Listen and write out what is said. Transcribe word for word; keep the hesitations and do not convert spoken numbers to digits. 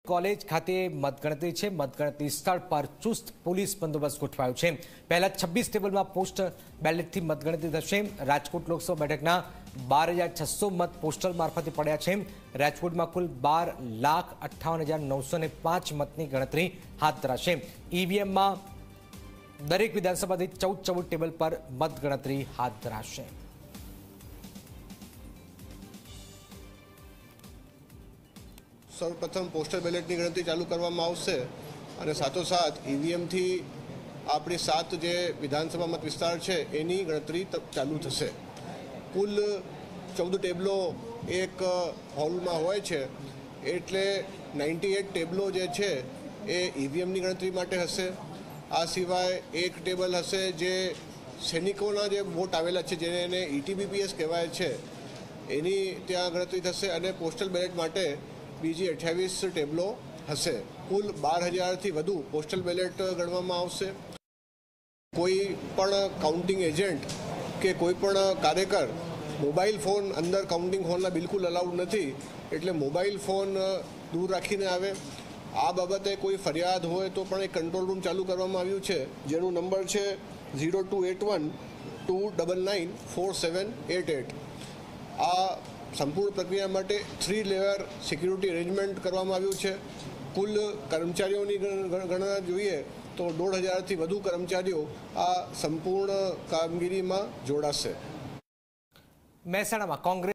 College ખાતે મતગણતરી છે। મતગણતરી સ્થળ પર ચુસ્ત પોલીસ બંદોબસ્ત ગોઠવાયો છે। પહેલા છવ્વીસ ટેબલમાં પોસ્ટ બેલેટથી મતગણતરી થશે। રાજકોટ લોકસભા બેઠકના બાર હજાર છસો મત પોસ્ટલ મારફતે પડ્યા છે। રાજકોટમાં કુલ બાર લાખ અઠ્ઠાવન હજાર નવસો ને પાંચ મતની ગણતરી હાથ ધરાશે। ઈવીએમમાં દરેક વિધાનસભાથી ચૌદ ચૌદ ટેબલ પર મતગણતરી હાથ ધરાશે। સૌપ્રથમ પોસ્ટલ બેલેટની ગણતરી ચાલુ કરવામાં આવશે અને સાથોસાથ ઈવીએમથી આપણી સાત જે વિધાનસભા મત વિસ્તાર છે એની ગણતરી ચાલુ થશે। કુલ ચૌદ ટેબલો એક હોલમાં હોય છે, એટલે નાઇન્ટી એટ ટેબલો જે છે એ ઈવીએમની ગણતરી માટે હશે। આ સિવાય એક ટેબલ હશે જે સૈનિકોના જે વોટ આવેલા છે, જેને એને ઈટીબીપીએસ કહેવાય છે, એની ત્યાં ગણતરી થશે અને પોસ્ટલ બેલેટ માટે બીજી અઠ્યાવીસ ટેબલો હશે। કુલ બાર હજારથી વધુ પોસ્ટલ બેલેટ ગણવામાં આવશે। કોઈ પણ કાઉન્ટિંગ એજન્ટ કે કોઈ પણ કાર્યકર મોબાઈલ ફોન અંદર કાઉન્ટિંગ હોલના બિલકુલ અલાઉડ નથી, એટલે મોબાઈલ ફોન દૂર રાખીને આવે। આ બાબતે કોઈ ફરિયાદ હોય તો પણ એક કંટ્રોલ રૂમ ચાલુ કરવામાં આવ્યું છે, જેનો નંબર છે zero two eight one two double nine four seven eight eight. આ સંપૂર્ણ પ્રક્રિયા માટે થ્રી લેયર સિક્યુરિટી અરેન્જમેન્ટ કરવામાં આવ્યું છે। કુલ કર્મચારીઓની ગણના જોઈએ તો દોઢ હજારથી વધુ કર્મચારીઓ આ સંપૂર્ણ કામગીરીમાં જોડાશે। મહેસાણામાં કોંગ્રેસ